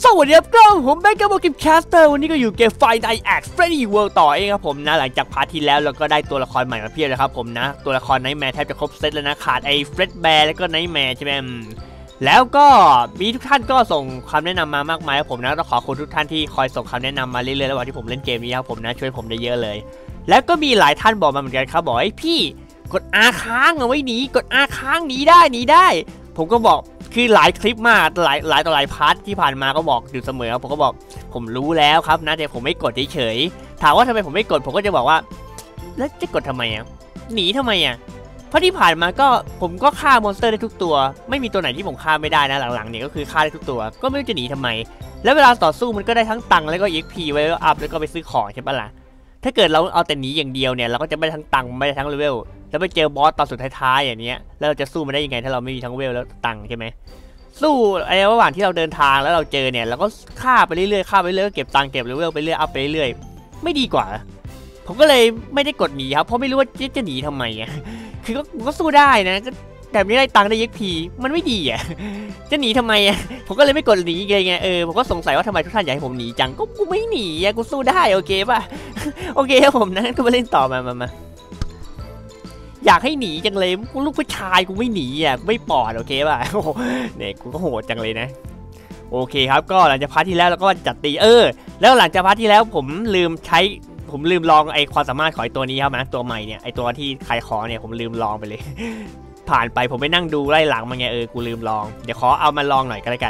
สวัสดีครับก็ผมแบงค์กับโปรแกรมแคสเตอร์วันนี้ก็อยู่เกม Five Nights at Freddy World ต่อเองครับผมนะหลังจากพาร์ทที่แล้วเราก็ได้ตัวละครใหม่มาเพียบเลยครับผมนะตัวละครไนท์แมร์แทบจะครบเซตแล้วนะขาดไอ้เฟร็ดแบร์แล้วก็ไนท์แมร์ใช่ไหมแล้วก็มีทุกท่านก็ส่งคำแนะนำมามากมายครับผมนะต้องขอบคุณทุกท่านที่คอยส่งคำแนะนำมาเรื่อยๆระหว่างที่ผมเล่นเกมนี้ครับผมนะช่วยผมได้เยอะเลยแล้วก็มีหลายท่านบอกมาเหมือนกันครับบอกไอ้พี่กด R ค้างเอาไว้หนีกด R ค้างหนีได้ผมก็บอกคือหลายคลิปมากหลายต่อหลายพาร์ทที่ผ่านมาก็บอกอยู่เสมอผมก็บอกผมรู้แล้วครับนะแต่ผมไม่กดเฉยๆถามว่าทำไมผมไม่กดผมก็จะบอกว่าแล้วจะกดทำไมอ่ะหนีทำไมอ่ะเพราะที่ผ่านมาก็ผมก็ฆ่ามอนสเตอร์ได้ทุกตัวไม่มีตัวไหนที่ผมฆ่าไม่ได้นะหลังๆเนี่ยก็คือฆ่าได้ทุกตัวก็ไม่รู้จะหนีทำไมแล้วเวลาต่อสู้มันก็ได้ทั้งตังค์แล้วก็ EXP ไว้อัพแล้วก็ไปซื้อของใช่ปะล่ะถ้าเกิดเราเอาแต่หนีอย่างเดียวเนี่ยเราก็จะไม่ได้ทั้งตังค์ไม่ได้ทั้งเลเวลแล้วไปเจอบอสตอนสุดท้ายๆอย่างเนี้ยแล้วเราจะสู้มันได้ยังไงถ้าเราไม่มีทั้งเวลแล้วตังค์ใช่ไหมสู้ไอ้ระหว่างที่เราเดินทางแล้วเราเจอเนี่ยเราก็ฆ่าไปเรื่อยๆฆ่าไปเรื่อยๆเก็บตังค์เก็บเลเวลไปเรื่อยอัพไปเรื่อยไม่ดีกว่าผมก็เลยไม่ได้กดหนีครับเพราะไม่รู้ว่าจะหนีทำไมอ่ะคือก็สู้ได้นะก็แต่ไม่ได้ตังค์ได้EXPมันไม่ดีอ่ะจะหนีทำไมอ่ะผมก็เลยไม่กดหนีไงผมก็สงสัยว่าทำไมทุกท่านอยากให้ผมหนีจังก็กูไม่หนีอ่ะกูสู้ได้โอเคป่ะโอเคครับผมนะก็มาเล่นต่อมาอยากให้หนีจังเลยกูลูกผู้ชายกูไม่หนีอ่ะไม่ปอดโอเคป่ะเนี่ยกูก็โหดจังเลยนะโอเคครับก็หลังจากพาร์ทที่แล้วเราก็จัดตีแล้วหลังจากพาร์ทที่แล้วผมลืมลองไอความสามารถของไอตัวนี้ครับนะตัวใหม่เนี่ยไอตัวที่ขายของเนี่ยผมลืมลองไปเลย ผ่านไปผมไปนั่งดูไล่หลังมาไงกูลืมลองเดี๋ยวขอเอามาลองหน่อยก็แล้วกัน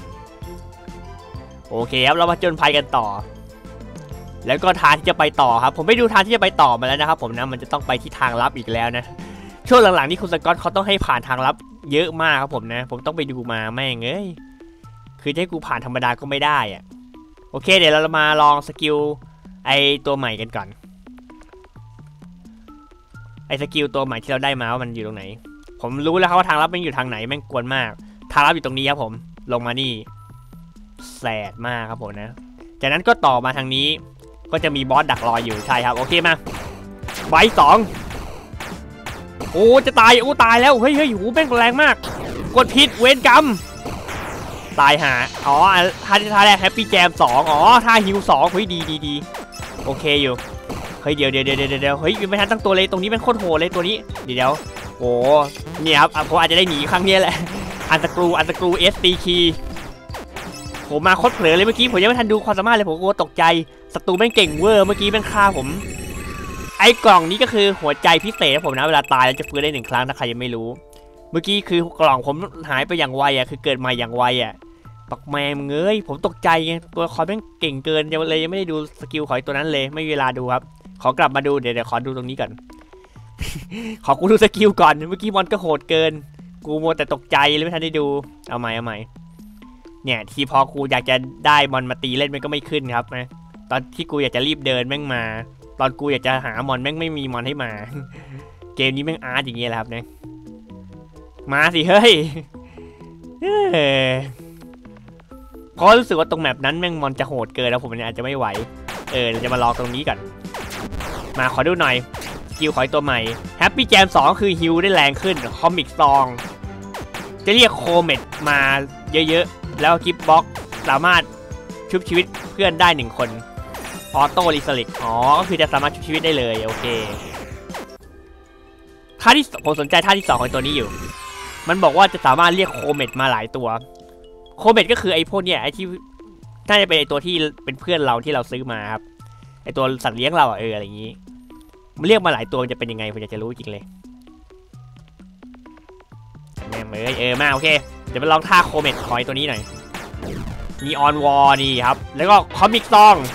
โอเคครับเรามาจนภัยกันต่อแล้วก็ทางที่จะไปต่อครับผมไปดูทางที่จะไปต่อมาแล้วนะครับผมนะมันจะต้องไปที่ทางลับอีกแล้วนะช่วงหลังๆนี่คุณสกอตเขาต้องให้ผ่านทางลับเยอะมากครับผมนะผมต้องไปดูมาแม่งคือจะให้กูผ่านธรรมดาก็ไม่ได้อะโอเคเดี๋ยวเรามาลองสกิลไอตัวใหม่กันก่อนไอสกิลตัวใหม่ที่เราได้มาว่ามันอยู่ตรงไหนผมรู้แล้วครับว่าทางลับมันอยู่ทางไหนแม่งกวนมากทางลับอยู่ตรงนี้ครับผมลงมานี่แสบมากครับผมนะจากนั้นก็ต่อมาทางนี้ก็จะมีบอสดักรออยู่ใช่ครับโอเคมาใบ2โอ้จะตายตายแล้วเฮ้ยหูแม่งแรงมากกดผิดเวรกรรมตายหาท่าแรกแฮปปี้แจม2ท่าฮิว2เฮ้ยดีโอเคอยู่เฮ้ยเดี๋ยวเฮ้ยไม่ทันตั้งตัวเลยตรงนี้เป็นโคตรโหดเลยตัวนี้เดี๋ยวโอ้เนี่ยครับผมอาจจะได้หนีครั้งนี้แหละอันตะกรูSTคีผมมาโคตรเผลอเลยเมื่อกี้ผมยังไม่ทันดูความสามารถเลยผมก็ตกใจศัตรูแม่งเก่งเวอร์เมื่อกี้แม่งฆ่าผมไอ้กล่องนี้ก็คือหัวใจพิเศษผมนะเวลาตายแล้วจะฟื้นได้1 ครั้งถ้าใครยังไม่รู้เมื่อกี้คือกล่องผมหายไปอย่างไวคือเกิดมาอย่างไวปักแมงเงยผมตกใจไงตัวคอยแม่งเก่งเกินเลยยังไม่ได้ดูสกิลของตัวนั้นเลยไม่มีเวลาดูครับขอกลับมาดูเดี๋ยวขอดูตรงนี้ก่อน ขอกูดูสกิลก่อนเมื่อกี้มอนก็โหดเกินกูมัวแต่ตกใจเลยไม่ทันได้ดูเอาใหม่เนี่ยทีพอกูอยากจะได้มอนมาตีเล่นมันก็ไม่ขึ้นครับนะตอนที่กูอยากจะรีบเดินแม่งมาตอนกูอยากจะหามอนแม่งไม่มีมอนให้มา เกมนี้แม่งอาร์ตอย่างเงี้ยแหละครับเนี่ยมาสิเฮ้ยเพราะรู้สึกว่าตรงแมปนั้นแม่งมอนจะโหดเกินแล้วผมอาจจะไม่ไหวเราจะมาลองตรงนี้ก่อนมาขอดูหน่อยสกิลขอตัวใหม่แฮปปี้แจม2คือฮิลได้แรงขึ้นคอมิกซองจะเรียกโคเมตมาเยอะๆแล้วกิฟต์บ็อกสามารถชุบชีวิตเพื่อนได้1 คนออโต้รีสลิกก็คือจะสามารถชุบชีวิตได้เลยโอเคท่าที่ผมสนใจท่าที่2ของตัวนี้อยู่มันบอกว่าจะสามารถเรียกโคเมตมาหลายตัวโคเมตก็คือไอ้พวกเนี้ยไอ้ที่น่าจะเป็นไอ้ตัวที่เป็นเพื่อนเราที่เราซื้อมาครับไอ้ตัวสัตว์เลี้ยงเราอะไรอย่างนี้มันเรียกมาหลายตัวมันจะเป็นยังไงผมอยากจะรู้จริงเลยแม่มาโอเคเดี๋ยวมาลองท่าโคเมตคอยตัวนี้หน่อยมีออนวอร์นี่ครับแล้วก็คอมิกซอง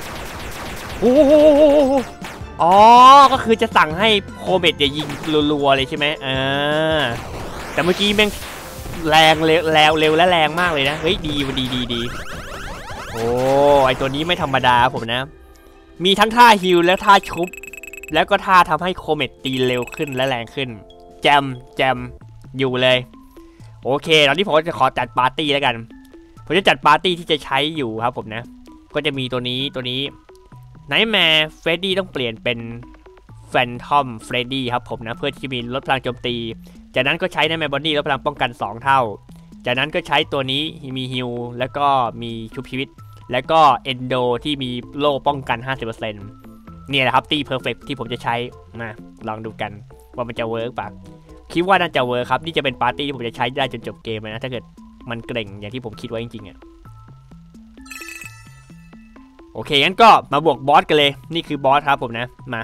ก็คือจะสั่งให้โคเมตจะยิงรัวๆเลยใช่ไหมแต่เมื่อกี้แม่งแรงเร็วและแรงมากเลยนะเฮ้ยดีโอ้ไอตัวนี้ไม่ธรรมดาผมนะมีทั้งท่าฮิลและท่าชุบแล้วก็ท่าทำให้โคเมตตีเร็วขึ้นและแรงขึ้นแจมอยู่เลยโอเคตอนนี้ผมจะขอจัดปาร์ตี้แล้วกันผมจะจัดปาร์ตี้ที่จะใช้อยู่ครับผมนะก็จะมีตัวนี้ไนท์แมร์เฟรดดี้ต้องเปลี่ยนเป็นแฟนทอมเฟรดดี้ครับผมนะเพื่อที่มีลดพลังโจมตีจากนั้นก็ใช้ไนท์แมร์บอนนี่ลดพลังป้องกัน2 เท่าจากนั้นก็ใช้ตัวนี้มีฮิลแล้วก็มีชุบชีวิตแล้วก็เอนโดที่มีโล่ป้องกัน 50%เนี่ยแหละครับตีเพอร์เฟกที่ผมจะใช้มาลองดูกันว่ามันจะเวิร์กปะคิดว่าน่าจะเวิร์กครับนี่จะเป็นปาร์ตี้ที่ผมจะใช้ได้จนจบเกมเลยนะถ้าเกิดมันเกร่งอย่างที่ผมคิดไว้จริงๆอ่ะโอเคงั้นก็มาบวกบอสกันเลยนี่คือบอสครับผมนะมา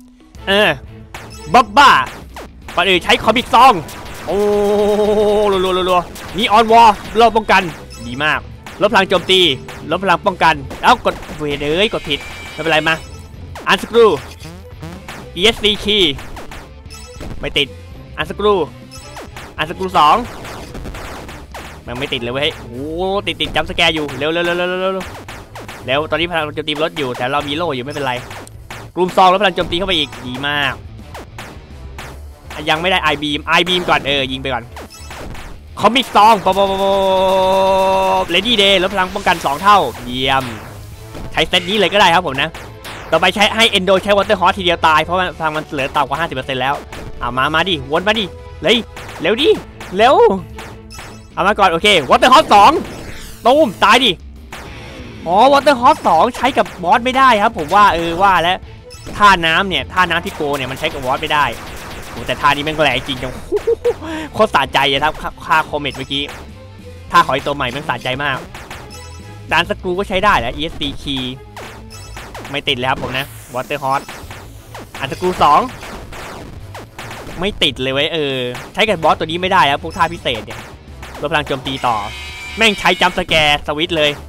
บับบ้าก่อนอื่นใช้คอมิกซองโอ้รัวนี่ออนวอลเราป้องกันดีมากลดพลังโจมตีลดพลังป้องกันแล้วกดเวเดอร์กดผิดไม่เป็นไรมาอันสกรู ESC key ไม่ติดอันสกรู2มันไม่ติดเลยเว้ยโอ้ติดจัมป์สแกร์อยู่เร็วแล้วตอนนี้พลังโจมตีลดอยู่แต่เรามีโล่อยู่ไม่เป็นไรกลุ่ม2แล้วพลังโจมตีเข้าไปอีกดีมากยังไม่ได้ไอบีมก่อนยิงไปก่อนคอมิกซองเลดี้เดย์ลดพลังป้องกัน2เท่าเยี่ยมใช้เซตนี้เลยก็ได้ครับผมนะต่อไปใช้ให้เอนโดใช้วอเตอร์ฮอสทีเดียวตายเพราะว่าพลังมันเหลือต่ำกว่า 50% แล้วมาดิวนมาดิเลยเร็วดิเร็วเอามาก่อนโอเควอเตอร์ฮอส2ตูมตายดิอ๋อวอเตอร์ฮอส2ใช้กับบอสไม่ได้ครับผมว่าว่าแล้วท่าน้ำที่โกเนี่ยมันใช้กับบอสไม่ได้แต่ท่านี้แม่งแรงจริงจังโคตรสะใจอะครับค่าคอมเมนต์เมื่อกี้ท่าหอยตัวใหม่แม่งสะใจมากดานสกรูก็ใช้ได้แล้ว ESC key ไม่ติดแล้วผมนะวอเตอร์ฮอสอันสกรู2ไม่ติดเลยเว้ยใช้กับบอสตัวนี้ไม่ได้แล้วพวกท่าพิเศษเนี่ยลดพลังโจมตีต่อแม่งใช้จัมป์สแกร์สวิตเลย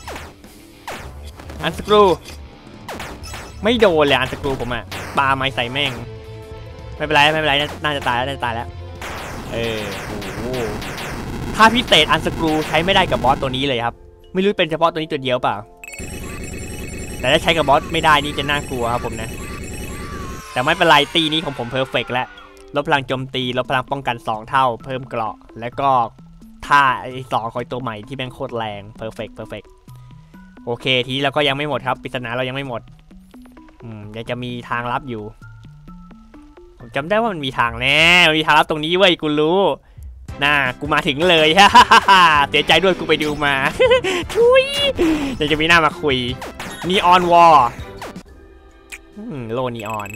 อันสกรูไม่โดนเลยอันสกรูผมอะปาไม้ใส่แม่งไม่เป็นไรน่าจะตายแล้วโอ้ถ้าพิเศษอันสกรูใช้ไม่ได้กับบอสตัวนี้เลยครับไม่รู้เป็นเฉพาะตัวนี้ตัวเดียวเปล่าแต่ถ้าใช้กับบอสไม่ได้นี่จะน่ากลัวครับผมนะแต่ไม่เป็นไรตีนี้ของผมเพอร์เฟกต์แล้วลดพลังโจมตีลดพลังป้องกัน2เท่าเพิ่มเกราะแล้วก็ท่าไอ้2คอยตัวใหม่ที่แม่งโคตรแรงเพอร์เฟกต์โอเคทีนี้เราก็ยังไม่หมดครับปริศนาเรายังไม่หมดยังจะมีทางลับอยู่ผมจำได้ว่ามันมีทางแน่มีทางลับตรงนี้เว้ยกูรู้กูมาถึงเลยเสียใจด้วยกูไปดูมาทุยเดี๋ยวจะมีหน้ามาคุยนีออนวอลโลนีออน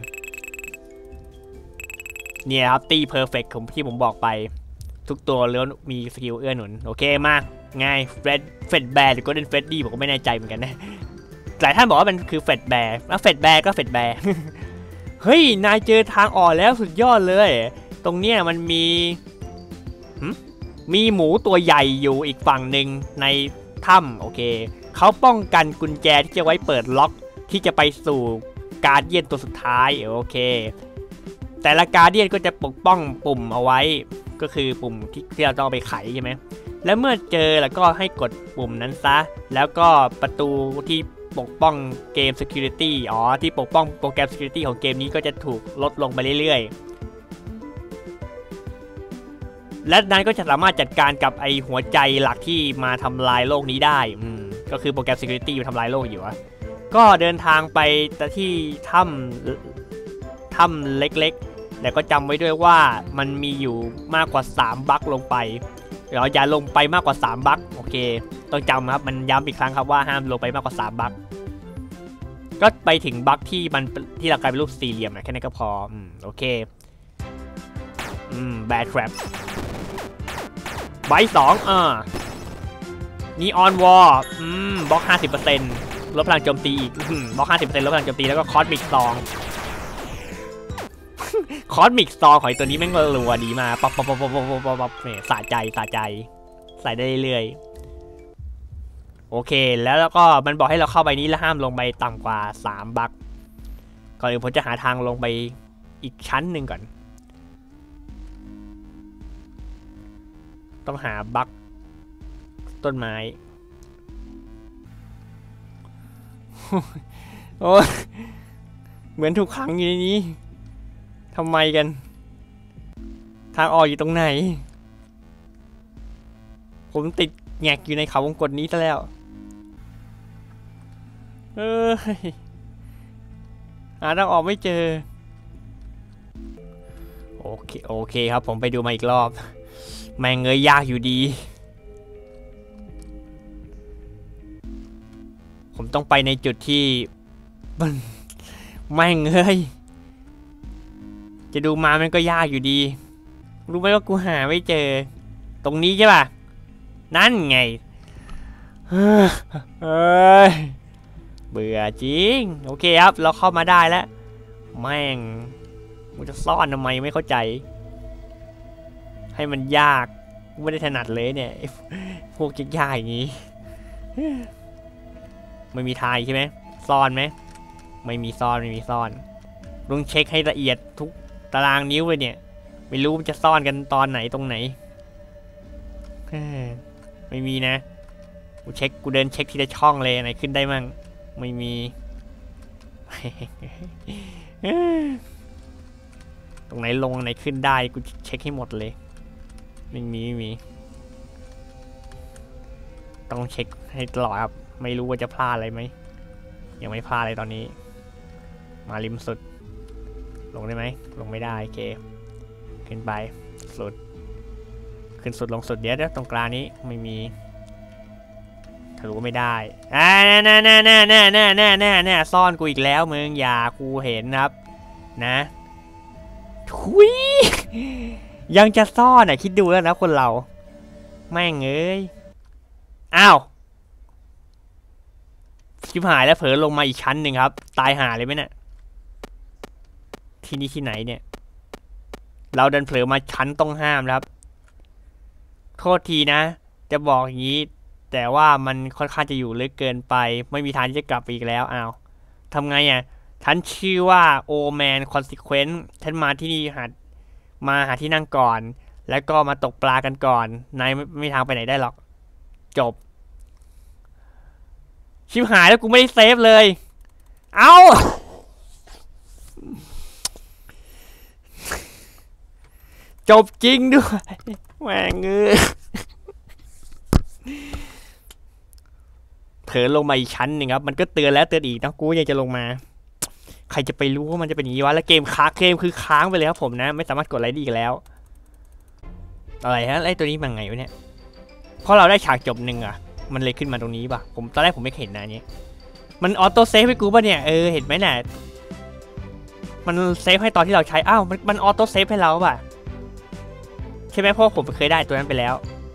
เนี่ยครับตีเพอร์เฟกต์ที่ผมบอกไปทุกตัวล้วนมีสกิลเอื้อหนุนโอเคมาง่ายเฟดแบร์หรือโกลเด้นเฟดดี้ผมก็ไม่แน่ใจเหมือนกันนะหลายท่านบอกว่ามันคือเฟดแบร์แล้วเฟดแบร์ก็เฟดแบร์เฮ้ยนายเจอทางออกแล้วสุดยอดเลยตรงเนี้ยมันมีหมูตัวใหญ่อยู่อีกฝั่งหนึ่งในถ้ำโอเคเขาป้องกันกุญแจที่จะไว้เปิดล็อกที่จะไปสู่การเดียนตัวสุดท้ายโอเคแต่ละการเดียนก็จะปกป้องปุ่มเอาไว้ก็คือปุ่มที่เราต้องเอาไปไขใช่ไหมแล้วเมื่อเจอแล้วก็ให้กดปุ่มนั้นซะแล้วก็ประตูที่ปกป้องเกม Security ที่ปกป้องโปรแกรม Security ของเกมนี้ก็จะถูกลดลงไปเรื่อยๆและนั้นก็จะสามารถจัดการกับไอหัวใจหลักที่มาทำลายโลกนี้ได้ก็คือโปรแกรม Security มาทำลายโลกอยู่ก็เดินทางไปที่ถ้ำเล็กๆแต่ก็จำไว้ด้วยว่ามันมีอยู่มากกว่า3บั๊กลงไปอย่าลงไปมากกว่า3บั๊กโอเคต้องจำครับมันย้ำอีกครั้งครับว่าห้ามลงไปมากกว่า3บั๊กก็ไปถึงบั๊กที่เรากลายเป็นรูปสี่เหลี่ยมแค่นี้ก็พอโอเคแบดแทรปใบ2นีออนวอลบล็อก 50% ลดพลังโจมตีอีกบล็อก 50% ลดพลังโจมตีแล้วก็คอสมิกซองคอสมิกซองของตัวนี้แม่งรัวดีมาป๊อปเนี่ยสะใจใส่ได้เรื่อยๆโอเคแล้วก็มันบอกให้เราเข้าไปนี้แล้วห้ามลงไปต่ำกว่า3บั๊กก่อนอื่นผมจะหาทางลงไปอีกชั้นหนึ่งก่อนต้องหาบั๊กต้นไม้โอ้เหมือนถูกขังอยู่ในนี้ทำไมกันทางออกอยู่ตรงไหนผมติดแงกอยู่ในเขาวงกตนี้ซะแล้วหาทางออกไม่เจอโอเคครับผมไปดูมาอีกรอบแม่งเงยยากอยู่ดีผมต้องไปในจุดที่มันไม่เงยจะดูมามันก็ยากอยู่ดีรู้ไหมว่ากูหาไม่เจอตรงนี้ใช่ป่ะนั่นไงเฮ้ยเบื่อจริงโอเคครับเราเข้ามาได้แล้วแม่งกูจะซ่อนทำไมไม่เข้าใจให้มันยากไม่ได้ถนัดเลยเนี่ยพวกยากๆอย่างนี้ไม่มีทายใช่ไหมซ่อนไหมไม่มีซ่อนต้องเช็คให้ละเอียดทุกตารางนิ้วเลยเนี่ยไม่รู้มันจะซ่อนกันตอนไหนตรงไหนไม่มีนะกูเดินเช็คทีละช่องเลยไหนขึ้นได้มั่งไม่มี ตรงไหนลงไหนขึ้นได้กูเช็คให้หมดเลยไม่มีต้องเช็คให้ตลอดครับไม่รู้ว่าจะพลาดอะไรไหมยังไม่พลาดเลยตอนนี้มาริมสุดลงได้ไหมลงไม่ได้โอเคขึ้นไปสุดขึ้นสุดลงสุดเดี๋ยวตรงกลางนี้ไม่มีทะลุไม่ได้น่ซ่อนกูอีกแล้วมึงอย่ากูเห็นครับนะทุยยังจะซ่อนคิดดูแล้วนะคนเราแม่งเอ้ยอ้าวชิบหายแล้วเผลอลงมาอีกชั้นหนึ่งครับตายหาเลยไหมเนี่ยที่นี่ที่ไหนเนี่ยเราเดินเผลอมาชั้นต้องห้ามครับโทษทีนะจะบอกอย่างนี้แต่ว่ามันค่อนข้างจะอยู่ลึกเกินไปไม่มีทางที่จะกลับไปอีกแล้วอ้าวทำไงฉันชื่อว่าโอแมนคอนซิเควนต์ฉันมาที่นี่มาหาที่นั่งก่อนแล้วก็มาตกปลากันก่อนนายไม่มีทางไปไหนได้หรอกจบชิบหายแล้วกูไม่ได้เซฟเลยเอาจบจริงด้วยแหวงเงยเผลอลงมาอีกชั้นหนึ่งครับมันก็เตือนแล้วเตือนอีกนะกูยังจะลงมาใครจะไปรู้ว่ามันจะเป็นอย่างนี้วะแล้วเกมคือค้างไปเลยครับผมนะไม่สามารถกดอะไรได้อีกแล้วอะไรฮะไอ้ตัวนี้มันไงวะเนี่ยเพราะเราได้ฉากจบหนึ่งมันเลยขึ้นมาตรงนี้ป่ะตอนแรกผมไม่เห็นนะนี้มันออโต้เซฟให้กูป่ะเนี่ยเห็นไหมเนี่ยมันเซฟให้ตอนที่เราใช้อ้าวมันออโต้เซฟให้เราป่ะใช่ไหมเพราะผมเคยได้ตัวนั้นไปแล้ว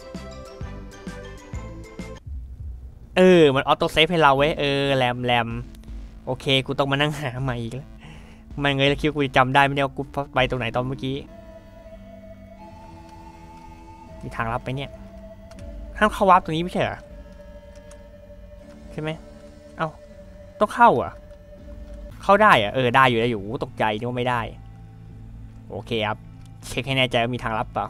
มันออโต้เซฟให้เราเว้ยแรมโอเคกูต้องมานั่งหาใหม่อีกแล้วไม่เงยแล้วคิดกูจะจำได้ไม่ได้ว่ากูไปตรงไหนตอนเมื่อกี้มีทางลับไปเนี่ยห้ามเข้าวาร์ปตรงนี้ไม่ใช่เหรอใช่ไหมเอ้าต้องเข้าเข้าได้ได้อยู่ตกใจนึกว่าไม่ได้โอเคครับเช็คให้แน่ใจว่ามีทางลับเปล่า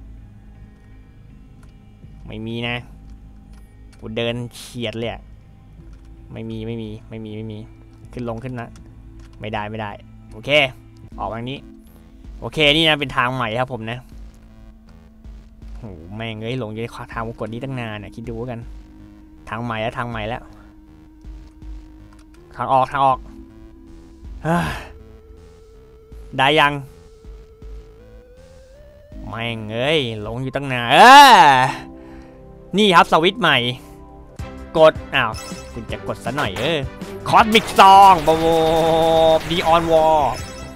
ไม่มีนะกูเดินเฉียดเลยไม่มีขึ้นลงขึ้นนะไม่ได้โอเคออกทางนี้โอเคนี่นะเป็นทางใหม่ครับผมนะโหแม่งเอ้ยลงจะทางวงกลนี้ตั้งนานคิดดูกันทางใหม่แล้วทางออกได้ยังแม่งเอ้ยลงอยู่ตั้งนานนี่ครับสวิตช์ใหม่กดอ้าวคุณจะกดซะหน่อยคอสมิกซองบวดีออนวอล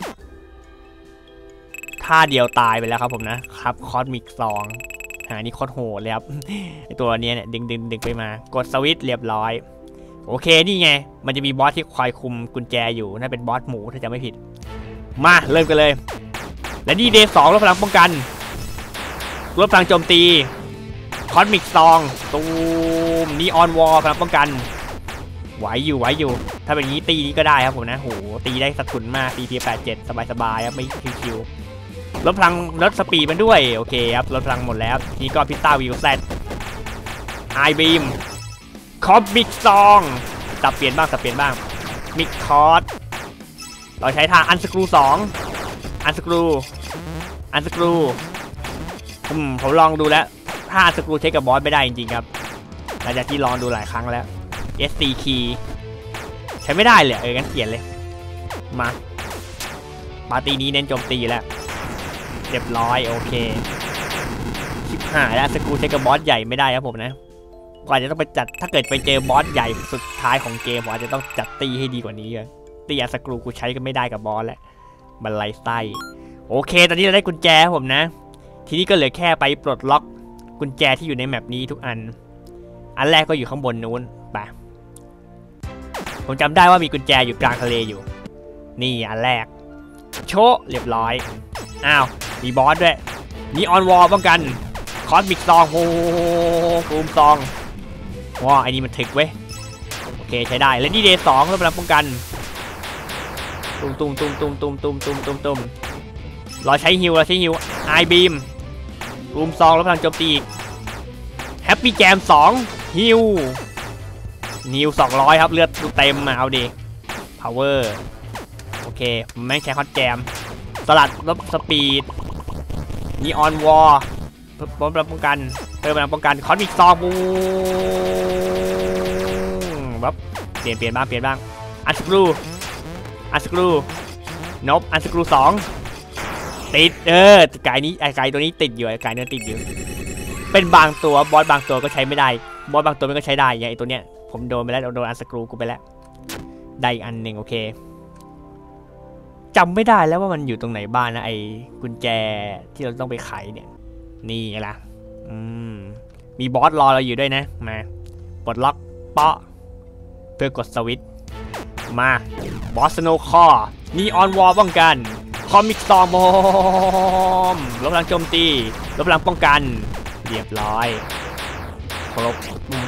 ท่าเดียวตายไปแล้วครับผมนะครับคอสมิกซองนี่โคตรโหดเลยครับไอตัวนี้เนี่ยดึงไปมากดสวิตช์เรียบร้อยโอเคนี่ไงมันจะมีบอสที่คอยคุมกุญแจอยู่น่าเป็นบอสหมูถ้าจะไม่ผิดมาเริ่มกันเลยและนี่เดย์2ลดพลังป้องกันลดพลังโจมตีคอสมิกซองตูมนีออนวอลพลังป้องกันไหวอยู่ถ้าเป็นนี้ตีนี้ก็ได้ครับผมนะโหตีได้สะทุนมากตี87สบายครับไม่คิวลดพลังลดสปีดมันด้วยโอเคครับลดพลังหมดแล้วนี่ก็พิซซ่าวิวแซดไอบีมคอสมิกซองสับเปลี่ยนบ้างมิกคอสเราใช้ท่าอันสกรู2อันสกรูผมลองดูแล้วถ้าสกรูเช็คกับบอสไม่ได้จริงๆครับหลังจากที่ลองดูหลายครั้งแล้ว SC key ใช้ไม่ได้เลยงั้นเปลี่ยนเลยมาปาร์ตี้นี้เน้นโจมตีแล้วเรียบร้อยโอเคชิบหายแล้วสกรูเช็คกับบอสใหญ่ไม่ได้ครับผมนะผมอาจจะต้องไปจัดถ้าเกิดไปเจอบอสใหญ่สุดท้ายของเกมผมอาจจะต้องจัดตีให้ดีกว่านี้เลยตีอัสกรูกูใช้ก็ไม่ได้กับบอสแหละบันไลไส้โอเคตอนนี้เราได้กุญแจผมนะทีนี้ก็เหลือแค่ไปปลดล็อกกุญแจที่อยู่ในแมปนี้ทุกอันแรกก็อยู่ข้างบนนู้นไปผมจำได้ว่ามีกุญแจอยู่กลางทะเลอยู่นี่อันแรกโชะเรียบร้อยอ้าวมีบอสด้วยนี่ออนวอลป้องกันคอสมิกซองโอ้กลุ่มซองว้าไอ้นี่มันถึกเว้ยโอเคใช้ได้และนี่เดย์2แล้วพลังป้องกันตุ้มรอใช้ฮิวไอบีมกลุ่มซองแล้วพลังโจมตีแฮปปี้แจม2ฮิว200ครับเลือดเต็มมาเอาดิพาวเวอร์โอเคแม่งใช้ฮอตแจมสลัดลบสปีดนีออนวอลป้องกันเพิ่มพลังป้องกันคอนมิกซองบูแบบเปลี่ยนบ้างอันสกรูนบอันสกรู2ติดไก่นี้ไก่ตัวนี้ติดอยู่ไก่เนี่ยติดอยู่เป็นบางตัวบอสบางตัวก็ใช้ไม่ได้บอสบางตัวมันก็ใช้ได้อย่างไอตัวเนี้ยผมโดนไปแล้วโดนอันสกรูกูไปแล้วได้อีกอันหนึ่งโอเคจำไม่ได้แล้วว่ามันอยู่ตรงไหนบ้างนะไอ้กุญแจที่เราต้องไปไขเนี่ยนี่ไงล่ะมีบอสรอเราอยู่ด้วยนะมาปลดล็อกเปาะเพื่อกดสวิตช์มาบอสโนคอนีออนวอลป้องกันคอมิกซอมบอมลบพลังโจมตีลบพลังป้องกันเรียบร้อยครบ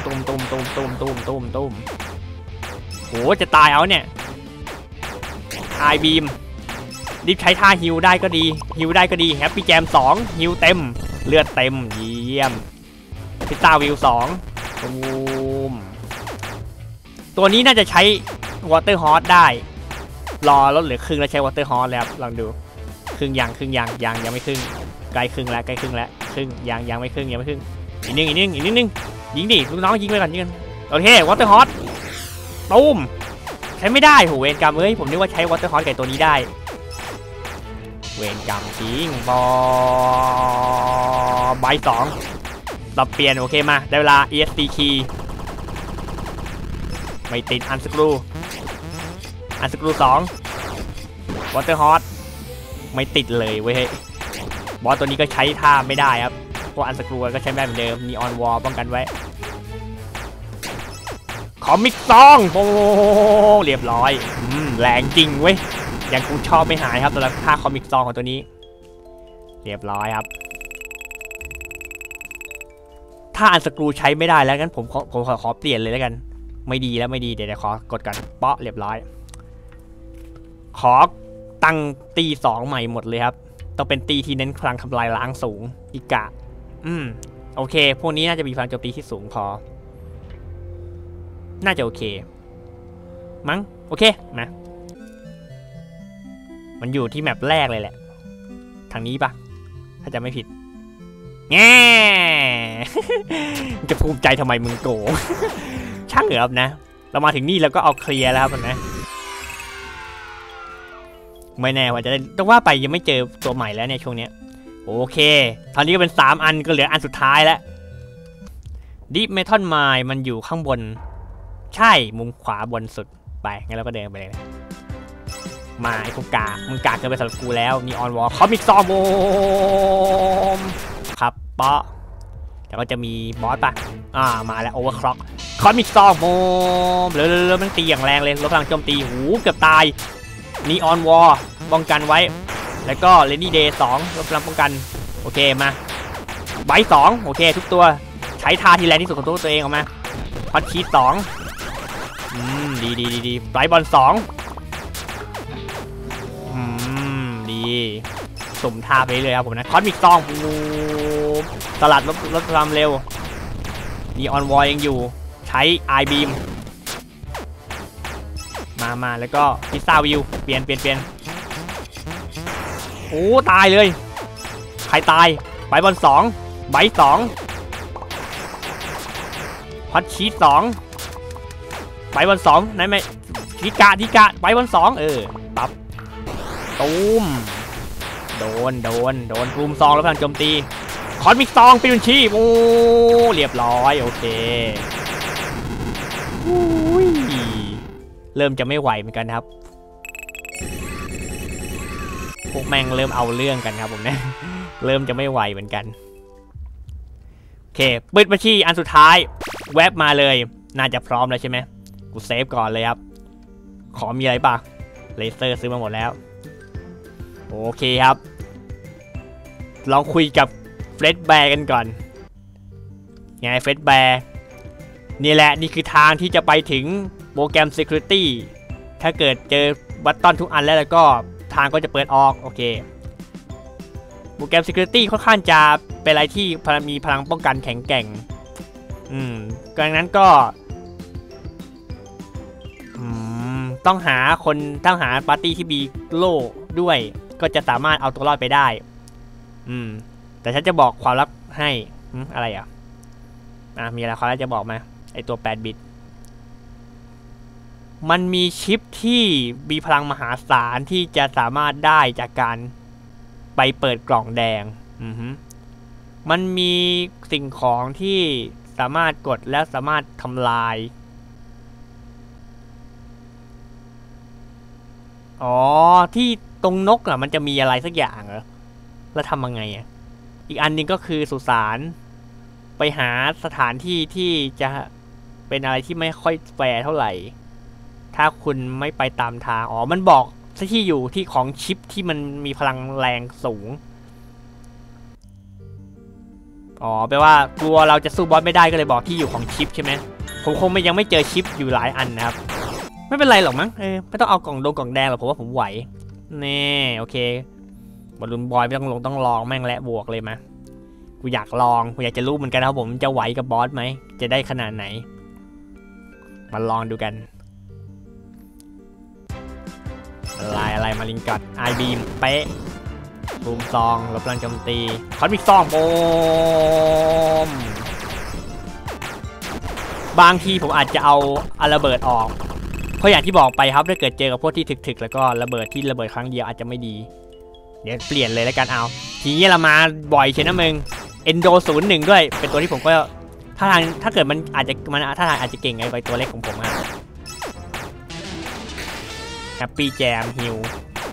ตุ้มโหจะตายเอาเนี่ยไอบีมรีบใช้ท่าฮิวได้ก็ดีแฮปปี้แจม2ฮิวเต็มเลือดเต็มเยี่ยมพิซซ่าวิว2ตูมตัวนี้น่าจะใช้วอเตอร์ฮอสได้รอลดเหลือครึ่งแล้วใช้วอเตอร์ฮอสแล้วลองดูครึ่งยังไม่ครึ่งใกล้ครึ่งแล้วครึ่งยังไม่ครึ่งอีกนิดนึงยิงดิลูกน้องยิงไปก่อนโอเควอเตอร์ฮอสตูมใช้ไม่ได้โหเวรกรรมผมนึกว่าใช้วอเตอร์ฮอสไก่ตัวนี้ได้เวรกรรมจริงใบ2เราเปลี่ยนโอเคมาได้เวลา ESC key ไม่ติดอันสกรู2วอเตอร์ฮอสไม่ติดเลยเว้ยบอสตัวนี้ก็ใช้ท่าไม่ได้ครับเพราะอันสกรูก็ใช้ไม่ได้เหมือนเดิมนีออนวอลป้องกันไว้คอมิกซองโอ้เรียบร้อยแรงจริงเว้ยยังคงชอบไม่หายครับสำหรับท่าคอมิกซองของตัวนี้เรียบร้อยครับถ้าอันสกรูใช้ไม่ได้แล้วงั้นผมขอเปลี่ยนเลยแล้วกันไม่ดีเดี๋ยวขอกดกันเปาะเรียบร้อยขอตั้งตี2ใหม่หมดเลยครับต้องเป็นตีที่เน้นพลังทำลายล้างสูงอีกะโอเคพวกนี้น่าจะมีพลังโจมตีที่สูงพอน่าจะโอเคมั้งโอเคนะมันอยู่ที่แมปแรกเลยแหละทางนี้ปะถ้าจะไม่ผิดแง่ จะภูมิใจทำไมมึงโกง ช่างเหรอครับนะเรามาถึงนี่แล้วก็เอาเคลียร์แล้วครับนะไม่แน่ว่าจะได้ต้องว่าไปยังไม่เจอตัวใหม่แล้วเนี่ยช่วงเนี้ยโอเคตอนนี้ก็เป็น3อันก็เหลืออันสุดท้ายแล้วดิฟเมทัลไมล์มันอยู่ข้างบนใช่มุมขวาบนสุดไปงั้นเราก็เดินไปเลยมาไอ้พวกมึงกาเกินไปสำหรับกูแล้วนีออนวอลคอมิกซอมโบมครับเปาะแล้วก็จะมีบอสป่ะมาแล้วโอเวอร์คล็อกคอมิกซอมโบมเร็วมันตีอย่างแรงเลยลดพลังโจมตีหูเกือบตายนีออนวอลป้องกันไว้แล้วก็เรนนี่เดย์2ลดพลังป้องกันโอเคมาไบท์2โอเคทุกตัวใช้ท่าที่แรงที่สุดของตัวเองออกมาฮอตชีส2ดีไบรท์บอล2ดีสุ่มท่าไปเลยครับผมนะคอสมิกซองสลัดลดความเร็วนีออนวอลยังอยู่ใช้ไอบีมมาแล้วก็พิซซ่าวิวเปลี่ยนโอ้ตายเลยใครตายไบท์บอล2ไบท์2ฮอตชีส2ไบท์บอล2ไหนไหมทิกะไบท์บอล2ปั๊บตูมโดนกลุ่ม2แล้วพลังโจมตีคอนมิกซองปีนชีพโอ้เรียบร้อยโอเคเริ่มจะไม่ไหวเหมือนกันครับพวกแม่งเริ่มเอาเรื่องกันครับผมเนี่ยเริ่มจะไม่ไหวเหมือนกันโอเคปิดบัญชีอันสุดท้ายแวบมาเลยน่าจะพร้อมแล้วใช่ไหมกูเซฟก่อนเลยครับขอมีอะไรป่ะเลเซอร์ซื้อมาหมดแล้วโอเคครับลองคุยกับเฟร็ดแบร์กันก่อนไงเฟร็ดแบร์นี่แหละนี่คือทางที่จะไปถึงโปรแกรม Security ถ้าเกิดเจอบัตตอนทุกอันแล้วก็ทางก็จะเปิดออกโอเคโปรแกรม Security ค่อนข้างจะเป็นอะไรที่มีพลังป้องกันแข็งแกร่งดังนั้นก็ต้องหาปาร์ตี้ที่มีโล่ด้วยก็จะสามารถเอาตัวรอดไปได้แต่ฉันจะบอกความลับให้อะไรมีอะไรความลับจะบอกมาไอตัว8 บิตมันมีชิปที่มีพลังมหาศาลที่จะสามารถได้จากการไปเปิดกล่องแดงมันมีสิ่งของที่สามารถกดและสามารถทำลายที่ตรงนกมันจะมีอะไรสักอย่างเหรอแล้วทำยังไงอีกอันนึงก็คือสุสานไปหาสถานที่ที่จะเป็นอะไรที่ไม่ค่อยแฟร์เท่าไหร่ถ้าคุณไม่ไปตามทางมันบอกที่อยู่ที่ของชิปที่มันมีพลังแรงสูงแปลว่ากลัวเราจะสู้บอสไม่ได้ก็เลยบอกที่อยู่ของชิปใช่ไหมผมคงยังไม่เจอชิปอยู่หลายอันนะครับไม่เป็นไรหรอกมั้งไม่ต้องเอากล่องแดงหรอกผมว่าผมไหวนี่โอเคบอลลูนบอยไม่ต้องลองแม่งและบวกเลยมากูอยากลองกูอยากจะรู้เหมือนกันครับผมจะไหวกับบอสไหมจะได้ขนาดไหนมาลองดูกันอะไรมาลิงกัดไอบีมเป๊ะบูมซองลบพลังโจมตีคอนมิกซองโบมบางทีผมอาจจะเอาระเบิดออกเพราะอย่างที่บอกไปครับถ้าเกิดเจอกับพวกที่ถึกๆแล้วก็ระเบิดครั้งเดียวอาจจะไม่ดีเดี๋ยวเปลี่ยนเลยแล้วกันเอาทีนี้เรามาบ่อยเช่นนะมึงเอนโด01ด้วยเป็นตัวที่ผมก็ถ้าเกิดมันอาจจะเก่งไอ้ใบตัวเล็กของผมแฮปปี้แจมฮิล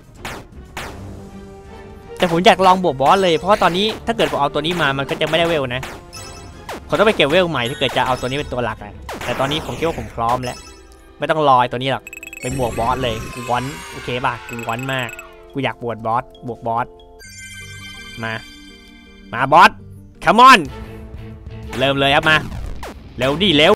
แต่ผมอยากลองบวกบอสเลยเพราะว่าตอนนี้ถ้าเกิดผมเอาตัวนี้มามันก็จะไม่ได้เวลนะผมต้องไปเก็บเวลใหม่ถ้าเกิดจะเอาตัวนี้เป็นตัวหลักแต่ตอนนี้ผมคิดว่าผมพร้อมแล้วไม่ต้องรอตัวนี้หรอกไปบวกบอสเลยกูวอนโอเคป่ะกูวอนมากกูอยากบวกบอสมาบอสคัมออนเริ่มเลยครับมาเร็วดิเร็ว